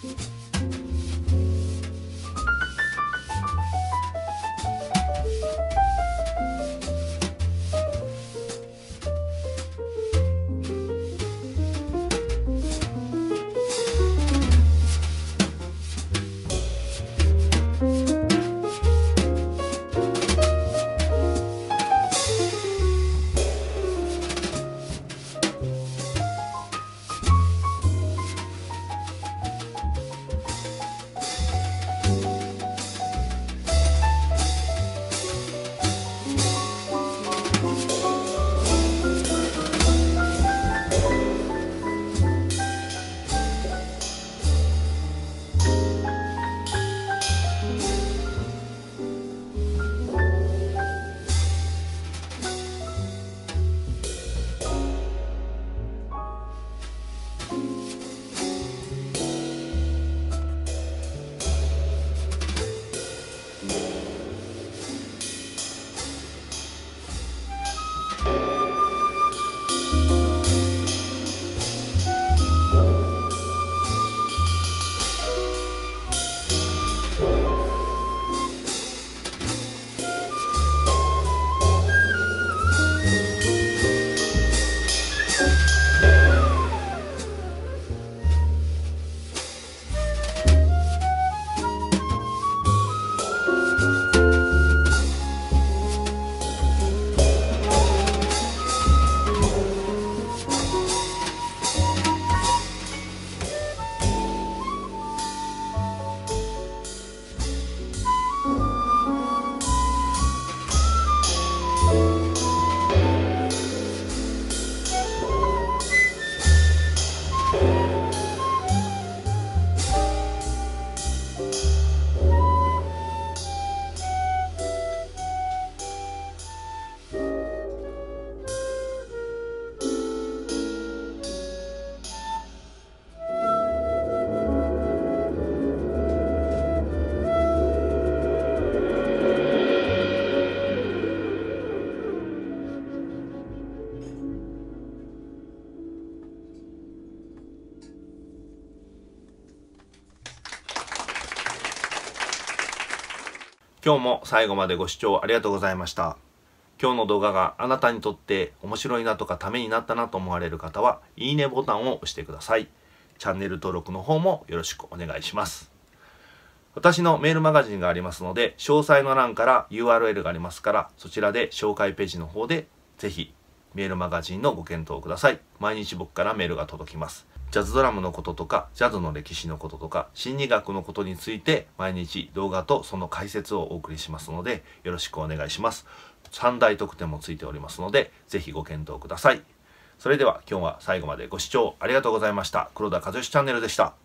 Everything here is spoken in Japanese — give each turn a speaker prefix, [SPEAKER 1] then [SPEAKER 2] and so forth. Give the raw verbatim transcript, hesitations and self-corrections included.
[SPEAKER 1] 今日も最後までご視聴ありがとうございました。今日の動画があなたにとって面白いなとかためになったなと思われる方は、いいねボタンを押してください。チャンネル登録の方もよろしくお願いします。私のメールマガジンがありますので、詳細の欄から ユーアールエル がありますから、そちらで紹介ページの方でぜひメールマガジンのご検討ください。毎日僕からメールが届きます。ジャズドラムのこととか、ジャズの歴史のこととか、心理学のことについて毎日動画とその解説をお送りしますので、よろしくお願いします。さん大特典もついておりますので、ぜひご検討ください。それでは今日は最後までご視聴ありがとうございました。黒田和義チャンネルでした。